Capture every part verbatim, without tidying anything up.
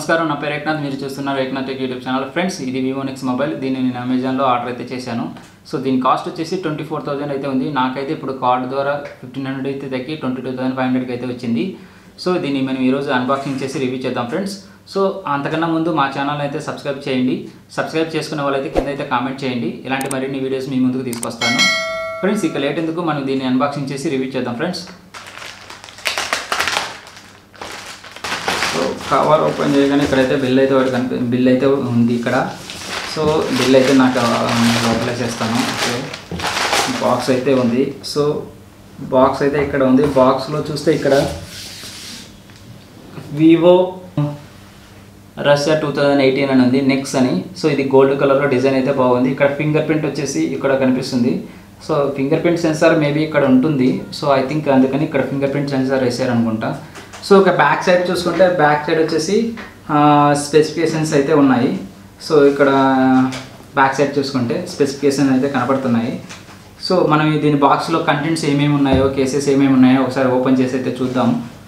నమస్కారం, నా పేరు ఏక్నాథ్. మీరు చూస్తున్నారు Eknath tech YouTube channel. Friends, ఇది వివో నెక్స్ మొబైల్. దీన్ని నేను అమెజాన్లో ఆర్డర్ అయితే చేశాను. సో దీని కాస్ట్ వచ్చేసి ట్వంటీ ఫోర్ థౌసండ్ అయితే ఉంది. నాకైతే ఇప్పుడు కార్డ్ ద్వారా ఫిఫ్టీన్ హండ్రెడ్ అయితే తగ్గి ట్వంటీ టూ థౌసండ్ ఫైవ్ హండ్రెడ్కి అయితే వచ్చింది. సో దీన్ని మనం ఈరోజు అన్బాక్సింగ్ చేసి రివ్యూ చేద్దాం ఫ్రెండ్స్. సో అంతకన్నా ముందు మా ఛానల్ అయితే సబ్స్క్రైబ్ చేయండి. సబ్స్క్రైబ్ చేసుకునే వాళ్ళైతే కింద అయితే కామెంట్ చేయండి. ఇలాంటి మరిన్ని వీడియోస్ మీ ముందుకు తీసుకొస్తాను ఫ్రెండ్స్. ఇక లేట్ ఎందుకు, మనం దీన్ని అన్బాక్సింగ్ చేసి రివ్యూ చేద్దాం ఫ్రెండ్స్. సో కవర్ ఓపెన్ చేయగానే ఇక్కడైతే బిల్ అయితే ఒకటి కనిపి బిల్ అయితే ఉంది ఇక్కడ. సో బిల్ అయితే నాకు లోపలేసేస్తాను. ఓకే, బాక్స్ అయితే ఉంది. సో బాక్స్ అయితే ఇక్కడ ఉంది. బాక్స్లో చూస్తే ఇక్కడ Vivo Russia two thousand eighteen అని ఉంది, నెక్స్ అని. సో ఇది గోల్డ్ కలర్లో డిజైన్ అయితే బాగుంది. ఇక్కడ ఫింగర్ ప్రింట్ వచ్చేసి ఇక్కడ కనిపిస్తుంది. So finger print sensor maybe ఇక్కడ ఉంటుంది. సో ఐ థింక్ అందుకని ఇక్కడ ఫింగర్ ప్రింట్ సెన్సార్ వేసారు అనుకుంటా. సో ఒక బ్యాక్ సైడ్ చూసుకుంటే బ్యాక్ సైడ్ వచ్చేసి స్పెసిఫికేషన్స్ అయితే ఉన్నాయి. సో ఇక్కడ బ్యాక్ సైడ్ చూసుకుంటే స్పెసిఫికేషన్స్ అయితే కనపడుతున్నాయి. సో మనం దీని బాక్స్లో కంటెంట్స్ ఏమేమి ఉన్నాయో, కేసెస్ ఏమేమి ఉన్నాయో ఒకసారి ఓపెన్ చేసి అయితే చూద్దాం.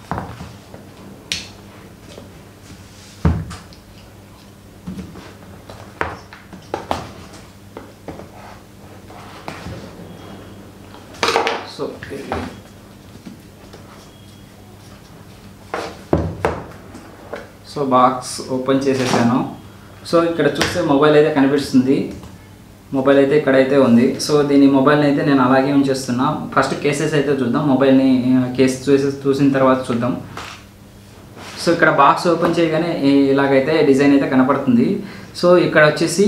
సో సో బాక్స్ ఓపెన్ చేసేసాను. సో ఇక్కడ చూస్తే మొబైల్ అయితే కనిపిస్తుంది. మొబైల్ అయితే ఇక్కడైతే ఉంది. సో దీని మొబైల్ని అయితే నేను అలాగే ఉంచేస్తున్నా. ఫస్ట్ కేసెస్ అయితే చూద్దాం. మొబైల్ని కేస్ చూసి చూసిన తర్వాత చూద్దాం. సో ఇక్కడ బాక్స్ ఓపెన్ చేయగానే ఇలాగైతే డిజైన్ అయితే కనపడుతుంది. సో ఇక్కడ వచ్చేసి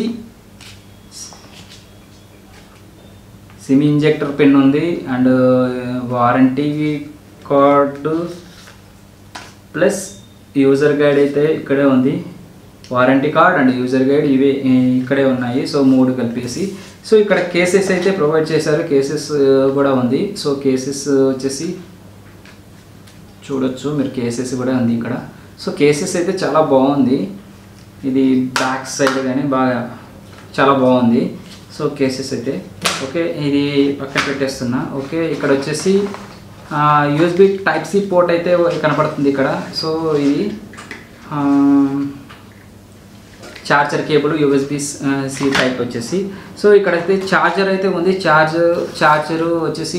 సిమ్ ఇంజెక్టర్ పిన్ ఉంది, and warranty card plus user guide అయితే ఇక్కడే ఉంది. Warranty card and user guide ఇవే ఇక్కడే ఉన్నాయి. సో మూడు కలిపేసి. సో ఇక్కడ కేసెస్ అయితే ప్రొవైడ్ చేశారు. కేసెస్ కూడా ఉంది. సో కేసెస్ వచ్చేసి చూడొచ్చు మీరు, కేసెస్ కూడా ఉంది ఇక్కడ. సో కేసెస్ అయితే చాలా బాగుంది. ఇది బ్యాక్ సైడ్ కానీ బాగా చాలా బాగుంది. సో కేసెస్ అయితే ఓకే, ఇది పక్కన పెట్టేస్తున్నా. ఓకే, ఇక్కడ వచ్చేసి యూఎస్బి టైప్ సి పోర్ట్ అయితే కనపడుతుంది ఇక్కడ. సో ఇది charger cable USB C type వచ్చేసి. సో ఇక్కడైతే చార్జర్ అయితే ఉంది. చార్జర్ చార్జరు వచ్చేసి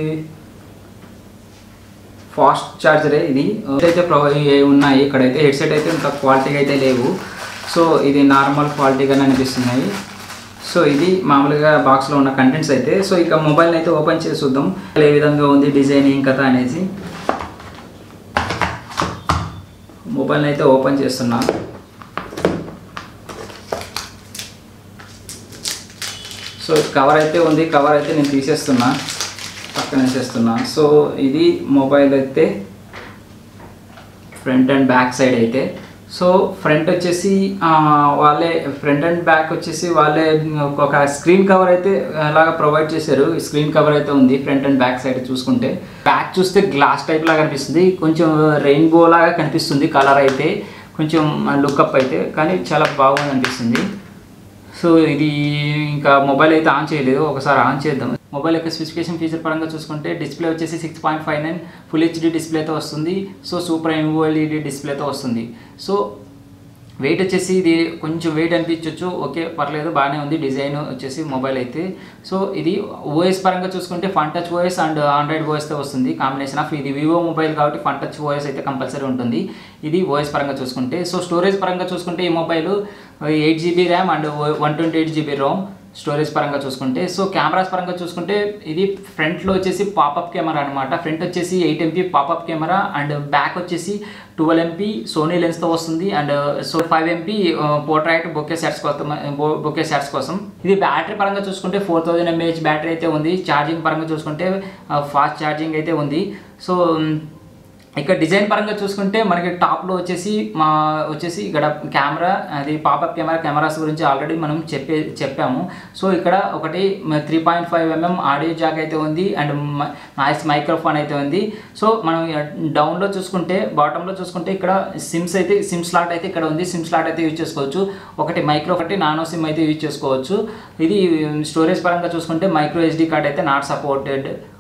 ఫాస్ట్ చార్జరే ఇది అయితే ఉన్నాయి. ఇక్కడైతే హెడ్సెట్ అయితే ఇంకా క్వాలిటీగా అయితే లేవు. సో ఇది నార్మల్ క్వాలిటీగానే అనిపిస్తున్నాయి. సో ఇది మామూలుగా బాక్స్లో ఉన్న కంటెంట్స్ అయితే. సో ఇక మొబైల్ని అయితే ఓపెన్ చేసి చూద్దాం ఏ విధంగా ఉంది, డిజైన్ ఏం కథ అనేసి. మొబైల్ని అయితే ఓపెన్ చేస్తున్నా. సో కవర్ అయితే ఉంది. కవర్ అయితే నేను తీసేస్తున్నా, పక్కన వేసేస్తున్నా. సో ఇది మొబైల్ అయితే ఫ్రంట్ అండ్ బ్యాక్ సైడ్ అయితే. సో ఫ్రంట్ వచ్చేసి వాళ్ళే ఫ్రంట్ అండ్ బ్యాక్ వచ్చేసి వాళ్ళే ఒక స్క్రీన్ కవర్ అయితే అలాగా ప్రొవైడ్ చేశారు. స్క్రీన్ కవర్ అయితే ఉంది ఫ్రంట్ అండ్ బ్యాక్ సైడ్ చూసుకుంటే. బ్యాక్ చూస్తే గ్లాస్ టైప్ లాగా కనిపిస్తుంది, కొంచెం రెయిన్బో లాగా కనిపిస్తుంది కలర్ అయితే, కొంచెం లుక్అప్ అయితే, కానీ చాలా బాగుంది అనిపిస్తుంది. సో ఇది ఇంకా మొబైల్ అయితే ఆన్ చేయలేదు, ఒకసారి ఆన్ చేద్దాం. మొబైల్ యొక్క స్పెసిఫికేషన్ ఫీచర్ పరంగా చూసుకుంటే డిస్ప్లే వచ్చేసి six point five nine full HD డిస్ప్లేతో వస్తుంది. సో సూపర్ ఎమ్ఓఎల్ఈడి డిస్ప్లేతో వస్తుంది. సో వెయిట్ వచ్చేసి ఇది కొంచెం వెయిట్ అనిపించవచ్చు. ఓకే, పర్లేదు, బాగానే ఉంది డిజైన్ వచ్చేసి మొబైల్ అయితే. సో ఇది ఓఎస్ పరంగా చూసుకుంటే Funtouch OS and Android ఓఎస్తో వస్తుంది కాంబినేషన్ ఆఫ్. ఇది వివో మొబైల్ కాబట్టి ఫన్ టచ్ ఓఎస్ అయితే కంపల్సరీ ఉంటుంది ఇది ఓఎస్ పరంగా చూసుకుంటే. సో స్టోరేజ్ పరంగా చూసుకుంటే ఈ mobile eight GB RAM and one twenty eight GB ROM storage పరంగా చూసుకుంటే. సో కెమెరాస్ పరంగా చూసుకుంటే ఇది ఫ్రంట్లో వచ్చేసి పాపప్ కెమెరా అనమాట. ఫ్రంట్ వచ్చేసి eight MP popup camera and back వచ్చేసి ట్వెల్వ్ ఎంపీ సోనీ లెన్స్తో వస్తుంది. And so five MP portrait bokeh shots కోసం బొకే షాట్స్ కోసం. ఇది బ్యాటరీ పరంగా చూసుకుంటే ఫోర్ థౌజండ్ ఎంఏహెచ్ బ్యాటరీ అయితే ఉంది. ఛార్జింగ్ పరంగా చూసుకుంటే ఫాస్ట్ ఛార్జింగ్ అయితే ఉంది. సో ఇక్కడ డిజైన్ పరంగా చూసుకుంటే మనకి టాప్లో వచ్చేసి మా వచ్చేసి ఇక్కడ కెమెరా, అది పాపప్ కెమెరా కెమెరాస్ గురించి ఆల్రెడీ మనం చెప్పే చెప్పాము. సో ఇక్కడ ఒకటి three point five mm audio jack అయితే ఉంది అండ్ నాయిస్ మైక్రోఫోన్ అయితే ఉంది. సో మనం డౌన్లో చూసుకుంటే బాటంలో చూసుకుంటే ఇక్కడ సిమ్స్ అయితే సిమ్ స్లాట్ అయితే ఇక్కడ ఉంది. సిమ్ స్లాట్ అయితే యూజ్ చేసుకోవచ్చు. ఒకటి మైక్రో ఒకటి నానో సిమ్ అయితే యూజ్ చేసుకోవచ్చు. ఇది స్టోరేజ్ పరంగా చూసుకుంటే మైక్రో ఎస్డి కార్డ్ అయితే నాట్ సపోర్టెడ్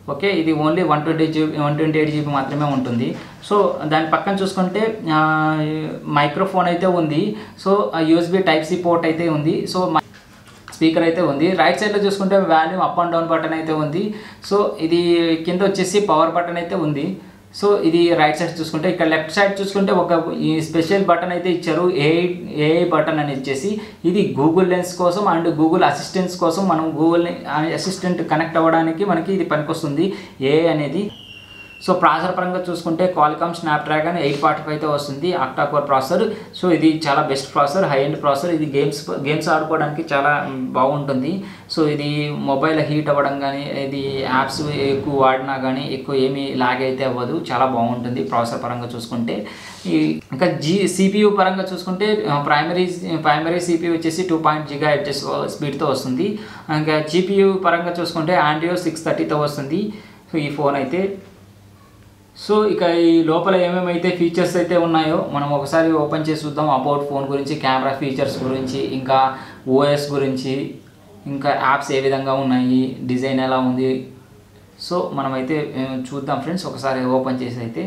ఓకే, ఇది only one twenty GB one twenty eight GB మాత్రమే ఉంటుంది. సో దాని పక్కన చూసుకుంటే మైక్రోఫోన్ అయితే ఉంది. So USB type C port అయితే ఉంది. సో స్పీకర్ అయితే ఉంది. రైట్ సైడ్లో చూసుకుంటే volume up and down button అయితే ఉంది. సో ఇది కింద వచ్చేసి పవర్ బటన్ అయితే ఉంది. సో ఇది రైట్ సైడ్ చూసుకుంటే, ఇక్కడ లెఫ్ట్ సైడ్ చూసుకుంటే ఒక ఈ స్పెషల్ బటన్ అయితే ఇచ్చారు, ఏఐ ఏఐ బటన్ అని ఇచ్చేసి. ఇది గూగుల్ లెన్స్ కోసం అండ్ గూగుల్ అసిస్టెంట్స్ కోసం, మనం గూగుల్ అసిస్టెంట్ కనెక్ట్ అవ్వడానికి మనకి ఇది పనికొస్తుంది ఏఐ అనేది. సో ప్రాసెసర్ పరంగా చూసుకుంటే క్వాల్కామ్ స్నాప్డ్రాగన్ ఎయిట్ ఫార్టీ ఫైవ్తో వస్తుంది, ఆక్టా కోర్ ప్రాసెసర్. సో ఇది చాలా best processor, high end processor. ఇది గేమ్స్ గేమ్స్ ఆడుకోవడానికి చాలా బాగుంటుంది. సో ఇది మొబైల్ హీట్ అవ్వడం కానీ, ఇది యాప్స్ ఎక్కువ వాడినా కానీ ఎక్కువ ఏమీ లాగ్ అయితే అవ్వదు, చాలా బాగుంటుంది ప్రాసెసర్ పరంగా చూసుకుంటే. ఈ ఇంకా జీ సిపియూ పరంగా చూసుకుంటే ప్రైమరీ ప్రైమరీ సిపియూ వచ్చేసి టూ పాయింట్ జిగా హెర్ట్జ్ స్పీడ్తో వస్తుంది. ఇంకా జీపీయూ పరంగా చూసుకుంటే ఆండ్రియో సిక్స్ థర్టీతో వస్తుంది. సో ఈ ఫోన్ అయితే, సో ఇక ఈ లోపల ఏమేమైతే ఫీచర్స్ అయితే ఉన్నాయో మనం ఒకసారి ఓపెన్ చేసి చూద్దాం. అబౌట్ ఫోన్ గురించి, కెమెరా ఫీచర్స్ గురించి, ఇంకా ఓఎస్ గురించి, ఇంకా యాప్స్ ఏ విధంగా ఉన్నాయి, డిజైన్ ఎలా ఉంది. సో మనమైతే చూద్దాం ఫ్రెండ్స్, ఒకసారి ఓపెన్ చేసి అయితే.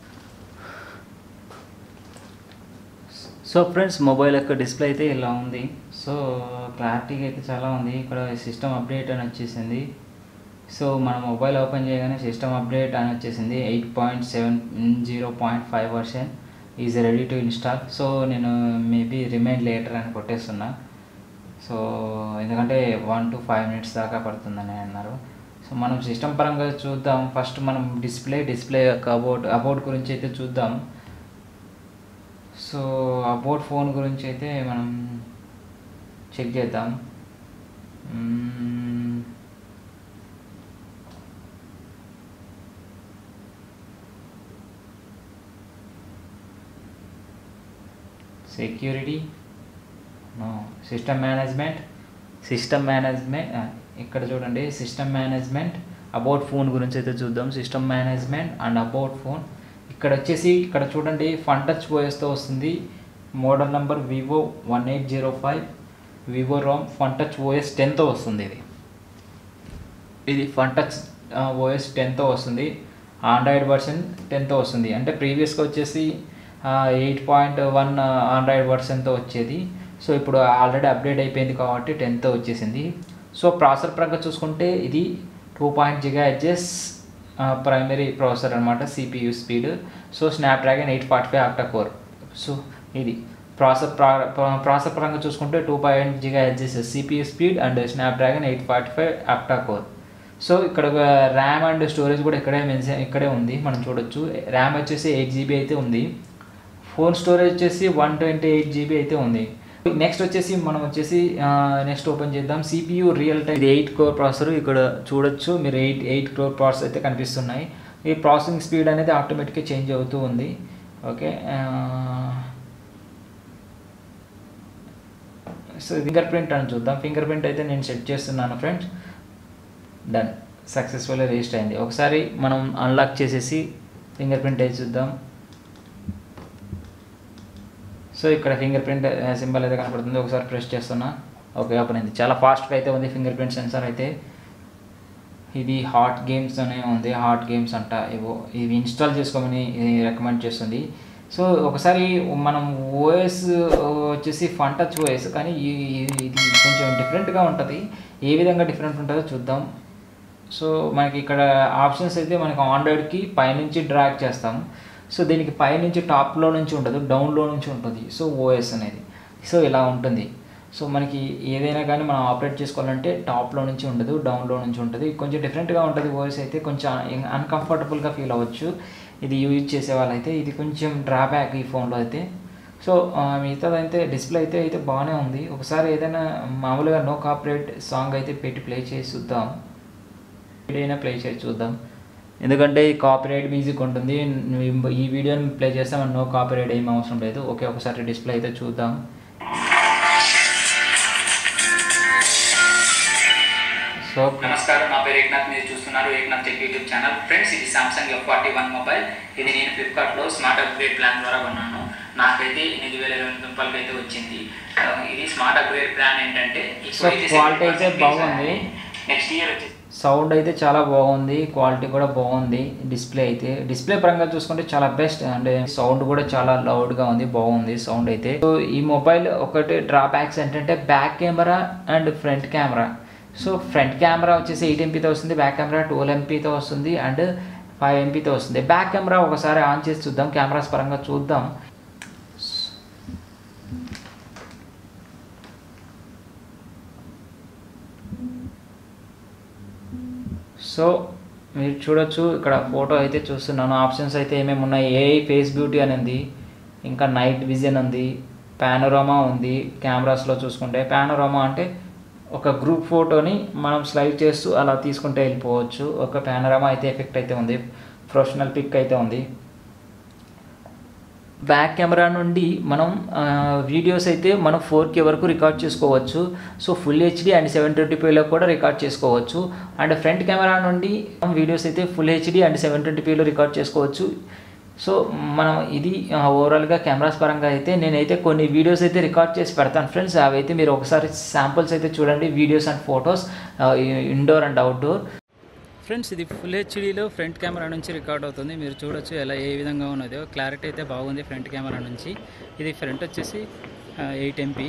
సో ఫ్రెండ్స్, మొబైల్ యొక్క డిస్ప్లే అయితే ఇలా ఉంది. సో క్లారిటీగా అయితే చాలా ఉంది. ఇక్కడ సిస్టమ్ అప్డేట్ అని వచ్చేసింది. సో మన మొబైల్ ఓపెన్ చేయగానే సిస్టమ్ అప్డేట్ అని వచ్చేసింది. Eight point seven zero point five version is ready to install. So నేను మేబీ రిమైండ్ లేటర్ అని కొట్టేస్తున్నా. సో ఎందుకంటే వన్ టు ఫైవ్ మినిట్స్ దాకా పడుతుందని అన్నారు. సో మనం సిస్టమ్ పరంగా చూద్దాం. ఫస్ట్ మనం డిస్ప్లే డిస్ప్లే యొక్క అబౌట్ అబౌట్ గురించి అయితే చూద్దాం. సో అబౌట్ ఫోన్ గురించి అయితే మనం చెక్ చేద్దాం. Security, no, system management system management ఇక్కడ చూడండి, సిస్టమ్ మేనేజ్మెంట్ అబౌట్ ఫోన్ గురించి అయితే చూద్దాం. System management and about phone ఇక్కడ వచ్చేసి, ఇక్కడ చూడండి ఫన్ టచ్ ఓఎస్తో వస్తుంది. Model number Vivo one eight zero five Vivo ROM Funtouch OS టెన్తో వస్తుంది. ఇది ఇది ఫన్ టచ్ ఓఎస్ టెన్తో వస్తుంది. ఆండ్రాయిడ్ వర్షన్ టెన్తో వస్తుంది. అంటే ప్రీవియస్గా వచ్చేసి ఎయిట్ పాయింట్ వన్ ఆండ్రాయిడ్ వర్షన్తో వచ్చేది. సో ఇప్పుడు ఆల్రెడీ అప్డేట్ అయిపోయింది కాబట్టి టెన్తో వచ్చేసింది. సో ప్రాసెసర్ పరంగా చూసుకుంటే ఇది two point gigahertz primary processor అనమాట, CPU speed. So Snapdragon eight forty five octa core. So ఇది ప్రాసెసర్ ప్రాసెసర్ పరంగా చూసుకుంటే two point gigahertz CPU speed and Snapdragon eight forty five octa core. So ఇక్కడ RAM and storage కూడా ఇక్కడే mention ఇక్కడే ఉంది, మనం చూడొచ్చు. ర్యామ్ వచ్చేసి ఎయిట్ జీబీ అయితే ఉంది. ఫోన్ స్టోరేజ్ వచ్చేసి వన్ ట్వంటీ ఎయిట్ జీబీ అయితే ఉంది. నెక్స్ట్ వచ్చేసి మనం వచ్చేసి నెక్స్ట్ ఓపెన్ చేద్దాం. సిపియూ రియల్ టైమ్, ఇది ఎయిట్ కోర్ ప్రాసెసర్. ఇక్కడ చూడొచ్చు మీరు ఎయిట్ ఎయిట్ కోర్ ప్రాసెసర్ అయితే కనిపిస్తున్నాయి. ఈ ప్రాసెసింగ్ స్పీడ్ అనేది ఆటోమేటిక్గా చేంజ్ అవుతూ ఉంది. ఓకే, సో ఫింగర్ ప్రింట్ అని చూద్దాం. ఫింగర్ ప్రింట్ అయితే నేను సెట్ చేస్తున్నాను ఫ్రెండ్స్. డన్, సక్సెస్ఫుల్గా రిజిస్టర్ అయింది. ఒకసారి మనం అన్లాక్ చేసేసి ఫింగర్ ప్రింట్ అయితే చూద్దాం. సో ఇక్కడ ఫింగర్ ప్రింట్ సింబల్ అయితే కనపడుతుంది. ఒకసారి ప్రెస్ చేస్తున్నా, ఓకే ఓపెన్ అయింది. చాలా ఫాస్ట్గా అయితే ఉంది ఫింగర్ ప్రింట్ సెన్సార్ అయితే. ఇది హాట్ గేమ్స్ అనే ఉంది, హాట్ గేమ్స్ అంట ఏవో, ఇవి ఇన్స్టాల్ చేసుకోమని రికమెండ్ చేస్తుంది. సో ఒకసారి మనం ఓఎస్ వచ్చేసి ఫన్ టచ్ ఓఎస్, కానీ ఇది కొంచెం డిఫరెంట్గా ఉంటుంది. ఏ విధంగా డిఫరెంట్ ఉంటుందో చూద్దాం. సో మనకి ఇక్కడ ఆప్షన్స్ అయితే మనకి ఆండ్రాయిడ్కి పైనుంచి డ్రాగ్ చేస్తాం. సో దీనికి పైనుంచి టాప్లో నుంచి ఉండదు, డౌన్లో నుంచి ఉంటుంది. సో ఓఎస్ అనేది సో ఇలా ఉంటుంది. సో మనకి ఏదైనా కానీ మనం ఆపరేట్ చేసుకోవాలంటే టాప్లో నుంచి ఉండదు, డౌన్లో నుంచి ఉంటుంది. కొంచెం డిఫరెంట్గా ఉంటుంది ఓఎస్ అయితే, కొంచెం అన్కంఫర్టబుల్గా ఫీల్ అవ్వచ్చు ఇది యూజ్ చేసే వాళ్ళైతే. ఇది కొంచెం డ్రాబ్యాక్ ఈ ఫోన్లో అయితే. సో మిగతాదైతే డిస్ప్లే అయితే అయితే బాగానే ఉంది. ఒకసారి ఏదైనా మామూలుగా నో కాపీరైట్ సాంగ్ అయితే పెట్టి ప్లే చేసి చూద్దాం. వీడియో ప్లే చేసి చూద్దాం, ఎందుకంటే కాపీరైట్ మ్యూజిక్ ఉంటుంది. ఈ వీడియోని ప్లే చేస్తే మనం నో కాపీరైట్ ఏం అవసరం లేదు. ఓకే, ఒకసారి డిస్ప్లే అయితే చూద్దాం. సో నమస్కారం, నా పేరు ఏక్నాథ్, మీరు చూస్తున్నారు Eknath tech YouTube channel. Friends, ఇది Samsung F forty one mobile. ఇది నేను ఫ్లిప్కార్ట్లో స్మార్ట్ అప్గ్రేడ్ ప్లాన్ ద్వారా కొన్నాను. నాకైతే ఎనిమిది వేల ఇరవై రూపాయలకి అయితే వచ్చింది. ఇది స్మార్ట్ అప్గ్రేడ్ ప్లాన్ ఏంటంటే క్వాలిటీ అయితే బాగుంది. నెక్స్ట్ ఇయర్ వచ్చేసి సౌండ్ అయితే చాలా బాగుంది, క్వాలిటీ కూడా బాగుంది. డిస్ప్లే అయితే డిస్ప్లే పరంగా చూసుకుంటే చాలా బెస్ట్, అంటే సౌండ్ కూడా చాలా లౌడ్గా ఉంది, బాగుంది సౌండ్ అయితే. సో ఈ మొబైల్ ఒకటి డ్రాబ్యాక్స్ ఏంటంటే back camera and front camera. So front camera వచ్చేసి ఎయిట్ ఎంపీతో వస్తుంది, బ్యాక్ కెమెరా ట్వెల్వ్ ఎంపీతో వస్తుంది అండ్ ఫైవ్ ఎంపీతో వస్తుంది. బ్యాక్ కెమెరా ఒకసారి ఆన్ చేసి చూద్దాం, కెమెరాస్ పరంగా చూద్దాం. సో మీరు చూడొచ్చు ఇక్కడ ఫోటో అయితే చూస్తున్నాను. ఆప్షన్స్ అయితే ఏమేమి ఉన్నాయి, ఏఐ ఫేస్ బ్యూటీ అని ఉంది, ఇంకా నైట్ విజన్ ఉంది, పానోరామా ఉంది. కెమెరాస్లో చూసుకుంటే పానోరామా అంటే ఒక గ్రూప్ ఫోటోని మనం స్లైడ్ చేస్తూ అలా తీసుకుంటే వెళ్ళిపోవచ్చు. ఒక పానోరామా అయితే ఎఫెక్ట్ అయితే ఉంది, ప్రొఫెషనల్ పిక్ అయితే ఉంది. బ్యాక్ కెమెరా నుండి మనం వీడియోస్ అయితే మనం ఫోర్ కే వరకు రికార్డ్ చేసుకోవచ్చు. So full HD and seven twenty పీలో కూడా రికార్డ్ చేసుకోవచ్చు. అండ్ ఫ్రంట్ కెమెరా నుండి వీడియోస్ అయితే full HD and seven twenty పీలో రికార్డ్ చేసుకోవచ్చు. సో మనం ఇది ఓవరాల్గా కెమెరాస్ పరంగా అయితే నేనైతే కొన్ని వీడియోస్ అయితే రికార్డ్ చేసి పెడతాను ఫ్రెండ్స్. అవి అయితే మీరు ఒకసారి శాంపుల్స్ అయితే చూడండి, videos and photos indoor and outdoor. Friends ఇది ఫుల్ హెచ్డీలో ఫ్రంట్ కెమెరా నుంచి రికార్డ్ అవుతుంది. మీరు చూడొచ్చు ఎలా ఏ విధంగా ఉన్నదో, క్లారిటీ అయితే బాగుంది ఫ్రంట్ కెమెరా నుంచి. ఇది ఫ్రంట్ వచ్చేసి ఎయిట్ ఎంపీ.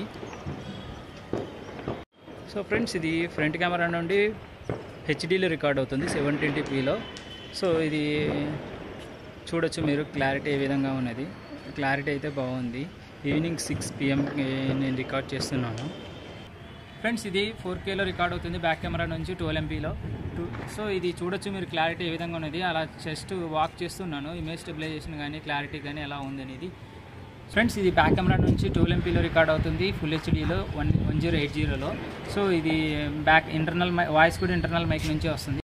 సో ఫ్రెండ్స్ ఇది ఫ్రంట్ కెమెరా నుండి హెచ్డీలో రికార్డ్ అవుతుంది సెవెన్ ట్వంటీ పీలో. సో ఇది చూడొచ్చు మీరు క్లారిటీ ఏ విధంగా ఉన్నది, క్లారిటీ అయితే బాగుంది. ఈవినింగ్ సిక్స్ పిఎం నేను రికార్డ్ చేస్తున్నాను ఫ్రెండ్స్. ఇది ఫోర్ కేలో రికార్డ్ అవుతుంది బ్యాక్ కెమెరా నుంచి ట్వెల్వ్ ఎంపీలో. టూ సో ఇది చూడొచ్చు మీరు క్లారిటీ ఏ విధంగా ఉన్నది. అలా జస్ట్ వాక్ చేస్తున్నాను, ఇమేజ్ స్టెబిలైజేషన్ కానీ క్లారిటీ కానీ ఎలా ఉంది అనేది. ఫ్రెండ్స్ ఇది బ్యాక్ కెమెరా నుంచి ట్వెల్వ్ ఎంపీలో రికార్డ్ అవుతుంది ఫుల్ హెచ్డీలో వన్ వన్ జీరో ఎయిట్ జీరోలో. సో ఇది బ్యాక్ ఇంటర్నల్ వాయిస్ కూడా ఇంటర్నల్ మైక్ నుంచి వస్తుంది.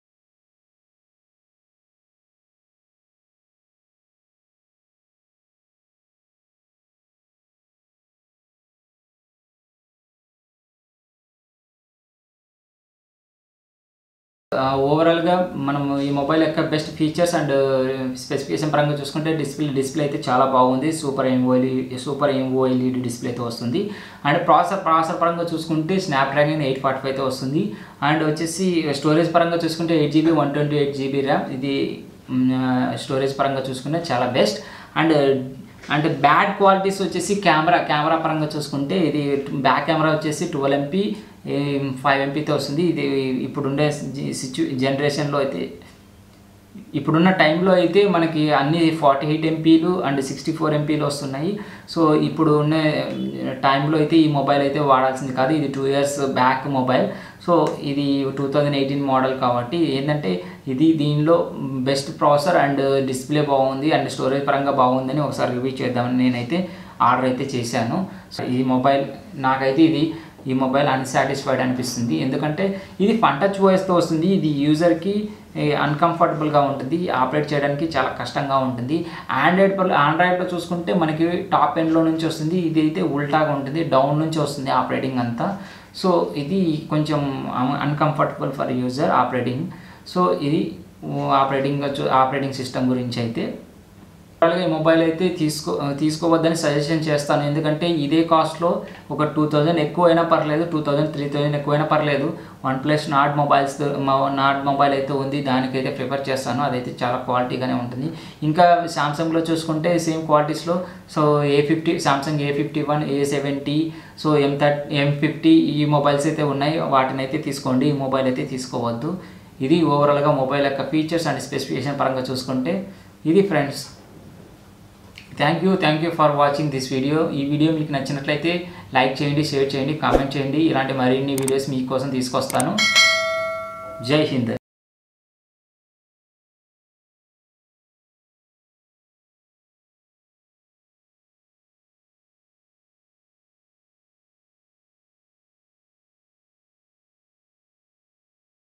ఓవరాల్గా మనం ఈ మొబైల్ యొక్క బెస్ట్ ఫీచర్స్ అండ్ స్పెసిఫికేషన్ పరంగా చూసుకుంటే డిస్ప్లే డిస్ప్లే అయితే చాలా బాగుంది. సూపర్ ఎంఓఎల్ఈ సూపర్ ఎంఓఎల్ఈడి డిస్ప్లే అయితే వస్తుంది. అండ్ ప్రాసెసర్ ప్రాసెసర్ పరంగా చూసుకుంటే స్నాప్డ్రాగన్ ఎయిట్ ఫార్టీ ఫైవ్ అయితే వస్తుంది. అండ్ వచ్చేసి స్టోరేజ్ పరంగా చూసుకుంటే eight GB one twenty eight GB RAM. ఇది స్టోరేజ్ పరంగా చూసుకుంటే చాలా బెస్ట్. అండ్ అంటే బ్యాడ్ క్వాలిటీస్ వచ్చేసి కెమెరా కెమెరా పరంగా చూసుకుంటే ఇది బ్యాక్ కెమెరా వచ్చేసి ట్వెల్వ్ ఎంపీ ఫైవ్ ఎంపీతో వస్తుంది. ఇది ఇప్పుడుండే సిచ్యు జనరేషన్లో అయితే ఇప్పుడున్న టైంలో అయితే మనకి అన్ని ఫార్టీ ఎయిట్ ఎంపీలు అండ్ సిక్స్టీ ఫోర్ ఎంపీలు వస్తున్నాయి. సో ఇప్పుడు ఉన్న టైంలో అయితే ఈ మొబైల్ అయితే వాడాల్సింది కాదు. ఇది two years back mobile. So ఇది టూ థౌజండ్ ఎయిటీన్ మోడల్ కాబట్టి ఏంటంటే ఇది దీనిలో బెస్ట్ ప్రాసెసర్ అండ్ డిస్ప్లే బాగుంది అండ్ స్టోరేజ్ పరంగా బాగుందని ఒకసారి రివ్యూ చేద్దామని నేనైతే ఆర్డర్ అయితే చేశాను. సో ఈ మొబైల్ నాకైతే ఇది ఈ మొబైల్ అన్సాటిస్ఫైడ్ అనిపిస్తుంది. ఎందుకంటే ఇది ఫన్ టచ్ వాయిస్తో వస్తుంది. ఇది యూజర్కి అన్కంఫర్టబుల్గా ఉంటుంది, ఆపరేట్ చేయడానికి చాలా కష్టంగా ఉంటుంది. ఆండ్రాయిడ్ ఆండ్రాయిడ్లో చూసుకుంటే మనకి టాప్ ఎండ్లో నుంచి వస్తుంది, ఇది అయితే ఉల్టాగా ఉంటుంది, డౌన్ నుంచి వస్తుంది ఆపరేటింగ్ అంతా. సో ఇది కొంచెం uncomfortable for user operating. So ఇది ఆపరేటింగ్ ఆపరేటింగ్ సిస్టమ్ గురించి అయితే అలాగే ఈ మొబైల్ అయితే తీసుకో తీసుకోవద్దని సజెషన్ చేస్తాను. ఎందుకంటే ఇదే కాస్ట్లో ఒక టూ థౌజండ్ ఎక్కువైనా పర్లేదు, టూ థౌజండ్ త్రీ థౌజండ్ ఎక్కువైనా పర్లేదు, OnePlus Nord mobiles Nord mobile అయితే ఉంది, దానికైతే ప్రిఫర్ చేస్తాను. అదైతే చాలా క్వాలిటీగానే ఉంటుంది. ఇంకా సామ్సంగ్లో చూసుకుంటే సేమ్ క్వాలిటీస్లో so A fifty Samsung A fifty one A seventy so M thirty M fifty ఈ మొబైల్స్ అయితే ఉన్నాయి, వాటిని అయితే తీసుకోండి, ఈ మొబైల్ అయితే తీసుకోవద్దు. ఇది ఓవరాల్గా మొబైల్ యొక్క ఫీచర్స్ అండ్ స్పెసిఫికేషన్ పరంగా చూసుకుంటే ఇది friends. Thank you thank you for watching this video. ఈ వీడియో మీకు నచ్చినట్లయితే లైక్ చేయండి, షేర్ చేయండి, కామెంట్ చేయండి. ఇలాంటి మరిన్ని వీడియోస్ మీకోసం తీసుకొస్తాను. జై హింద్.